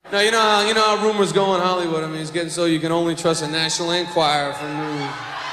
Now, you know how rumors go in Hollywood. I mean, it's getting so you can only trust a National Enquirer for news.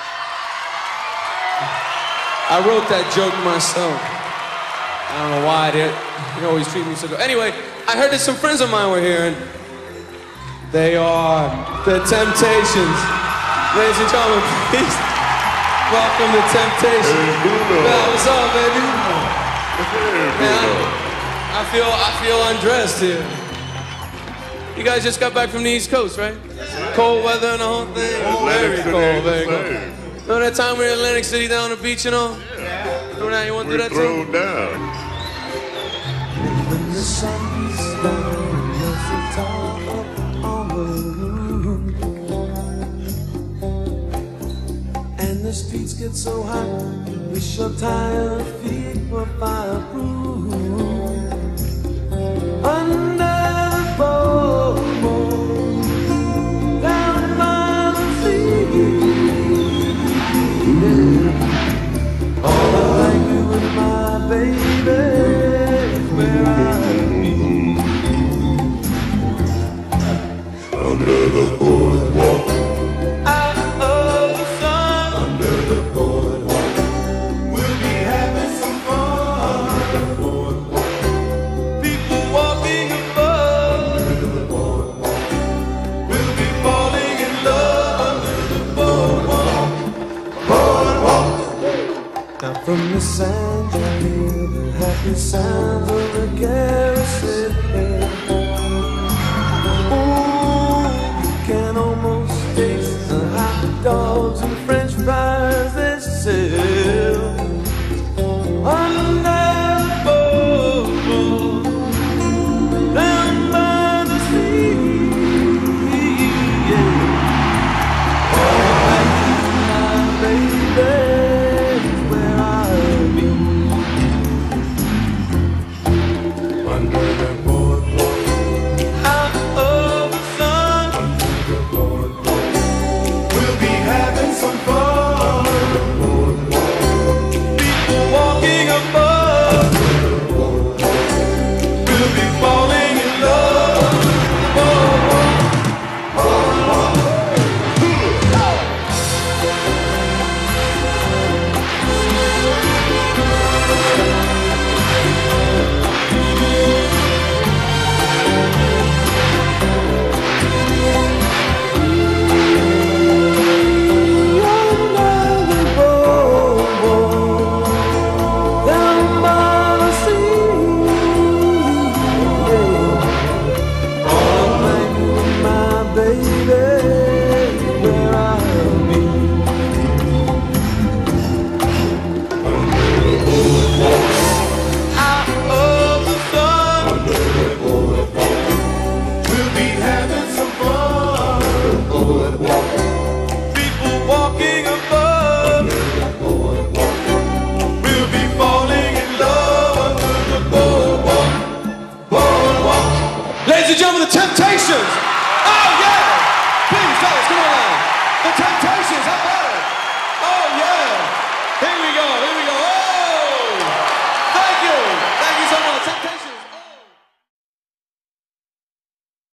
I wrote that joke myself. I don't know why they always treat me so good. Anyway, I heard that some friends of mine were here, and they are the Temptations. Ladies and gentlemen, please welcome the Temptations. Yeah, what's up, baby? Man, I feel undressed here. You guys just got back from the East Coast, right? Cold weather and the whole thing. Very cold, very cold. Remember that time we were in Atlantic City down on the beach and all? Yeah. Remember that? You want to do that too? Thrown down. When the sun's down, there's a top on the roof, and the streets get so hot, wish your tired feet were fireproof. Under the boardwalk, down by the sea, yeah. All I like you and my baby is where I be. Under the boardwalk. Out of the sun. Under the boardwalk. We'll be having some fun. Under the boardwalk. People walking above. Under the boardwalk. We'll be falling in love under the boardwalk. Boardwalk. Now from the sand you hear the happy sounds of the carousel.